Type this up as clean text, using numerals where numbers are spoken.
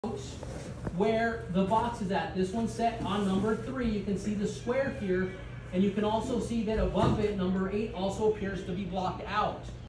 where the box is at. This one's set on number 3. You can see the square here, and you can also see that above it, number 8 also appears to be blocked out.